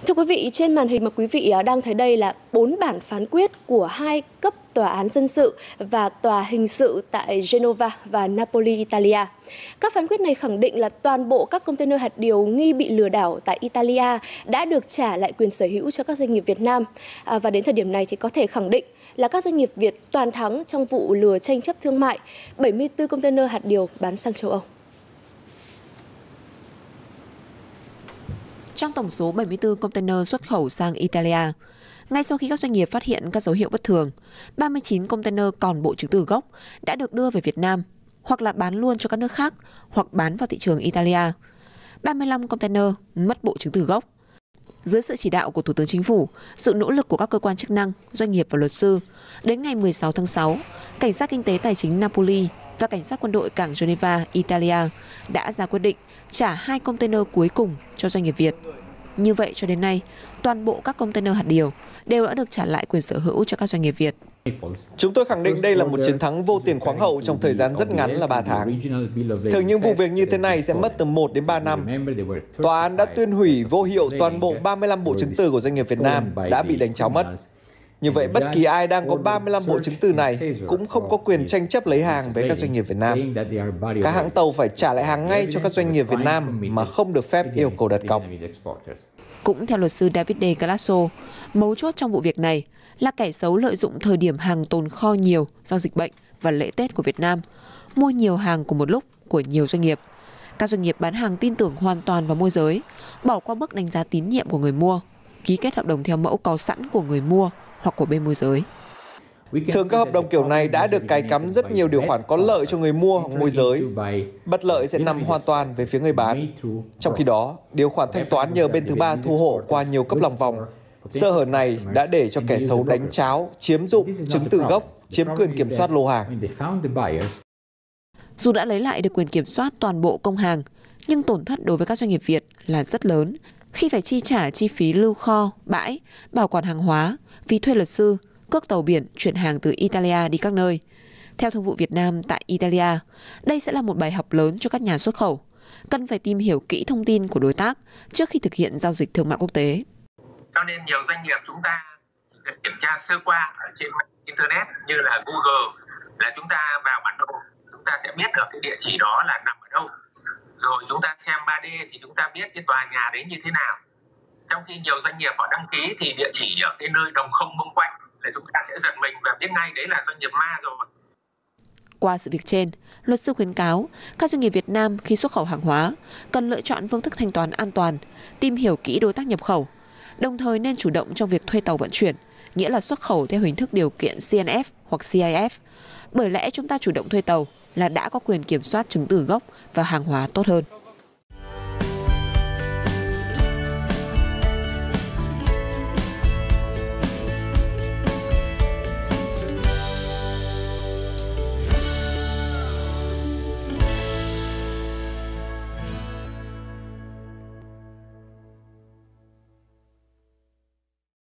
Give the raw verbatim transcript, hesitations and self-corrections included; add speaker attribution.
Speaker 1: Thưa quý vị, trên màn hình mà quý vị đang thấy đây là bốn bản phán quyết của hai cấp tòa án dân sự và tòa hình sự tại Genova và Napoli, Italia. Các phán quyết này khẳng định là toàn bộ các container hạt điều nghi bị lừa đảo tại Italia đã được trả lại quyền sở hữu cho các doanh nghiệp Việt Nam. À, và đến thời điểm này thì có thể khẳng định là các doanh nghiệp Việt toàn thắng trong vụ lừa tranh chấp thương mại bảy mươi tư container hạt điều bán sang châu Âu.
Speaker 2: Trong tổng số bảy mươi tư container xuất khẩu sang Italia, ngay sau khi các doanh nghiệp phát hiện các dấu hiệu bất thường, ba mươi chín container còn bộ chứng từ gốc đã được đưa về Việt Nam, hoặc là bán luôn cho các nước khác, hoặc bán vào thị trường Italia. ba mươi lăm container mất bộ chứng từ gốc. Dưới sự chỉ đạo của Thủ tướng Chính phủ, sự nỗ lực của các cơ quan chức năng, doanh nghiệp và luật sư, đến ngày mười sáu tháng sáu, Cảnh sát Kinh tế Tài chính Napoli và Cảnh sát Quân đội cảng Geneva, Italia đã ra quyết định trả hai container cuối cùng cho doanh nghiệp Việt. Như vậy cho đến nay, toàn bộ các container hạt điều đều đã được trả lại quyền sở hữu cho các doanh nghiệp Việt.
Speaker 3: Chúng tôi khẳng định đây là một chiến thắng vô tiền khoáng hậu trong thời gian rất ngắn là ba tháng. Thường những vụ việc như thế này sẽ mất từ một đến ba năm. Tòa án đã tuyên hủy vô hiệu toàn bộ ba mươi lăm bộ chứng từ của doanh nghiệp Việt Nam đã bị đánh tráo mất. Như vậy, bất kỳ ai đang có ba mươi lăm bộ chứng từ này cũng không có quyền tranh chấp lấy hàng với các doanh nghiệp Việt Nam. Các hãng tàu phải trả lại hàng ngay cho các doanh nghiệp Việt Nam mà không được phép yêu cầu đặt cọc.
Speaker 2: Cũng theo luật sư Davide Galasso, mấu chốt trong vụ việc này là kẻ xấu lợi dụng thời điểm hàng tồn kho nhiều do dịch bệnh và lễ Tết của Việt Nam, mua nhiều hàng cùng một lúc của nhiều doanh nghiệp. Các doanh nghiệp bán hàng tin tưởng hoàn toàn vào môi giới, bỏ qua bước đánh giá tín nhiệm của người mua, ký kết hợp đồng theo mẫu có sẵn của người mua hoặc của bên môi giới.
Speaker 3: Thường các hợp đồng kiểu này đã được cài cắm rất nhiều điều khoản có lợi cho người mua hoặc môi giới. Bất lợi sẽ nằm hoàn toàn về phía người bán. Trong khi đó, điều khoản thanh toán nhờ bên thứ ba thu hộ qua nhiều cấp lòng vòng. Sơ hở này đã để cho kẻ xấu đánh tráo, chiếm dụng chứng từ gốc, chiếm quyền kiểm soát lô hàng.
Speaker 2: Dù đã lấy lại được quyền kiểm soát toàn bộ công hàng, nhưng tổn thất đối với các doanh nghiệp Việt là rất lớn khi phải chi trả chi phí lưu kho, bãi, bảo quản hàng hóa, phí thuê luật sư, cước tàu biển chuyển hàng từ Italia đi các nơi. Theo Thương vụ Việt Nam tại Italia, đây sẽ là một bài học lớn cho các nhà xuất khẩu. Cần phải tìm hiểu kỹ thông tin của đối tác trước khi thực hiện giao dịch thương mại quốc tế.
Speaker 4: Cho nên nhiều doanh nghiệp chúng ta kiểm tra sơ qua ở trên Internet như là Google, là chúng ta vào bản đồ, chúng ta sẽ biết được cái địa chỉ đó là nằm ở đâu. Rồi chúng ta xem ba D thì chúng ta biết cái tòa nhà đấy như thế nào. Trong khi nhiều doanh nghiệp họ đăng ký thì địa chỉ ở cái nơi đồng không mông quạnh, là chúng ta sẽ giật mình và biết ngay đấy là doanh nghiệp ma rồi.
Speaker 2: Qua sự việc trên, luật sư khuyến cáo các doanh nghiệp Việt Nam khi xuất khẩu hàng hóa cần lựa chọn phương thức thanh toán an toàn, tìm hiểu kỹ đối tác nhập khẩu, đồng thời nên chủ động trong việc thuê tàu vận chuyển, nghĩa là xuất khẩu theo hình thức điều kiện C N F hoặc C I F. Bởi lẽ chúng ta chủ động thuê tàu là đã có quyền kiểm soát chứng từ gốc và hàng hóa tốt hơn.